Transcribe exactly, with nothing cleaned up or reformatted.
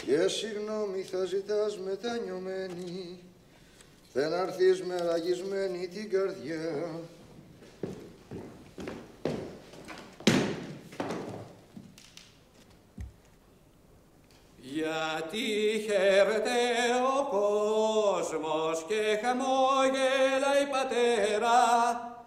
Και συγγνώμη θα ζητάς μετανιωμένη, δεν αρθείς με ραγισμένη την καρδιά. Γιατί χαίρεται ο κόσμος και χαμόγελα η πατέρα,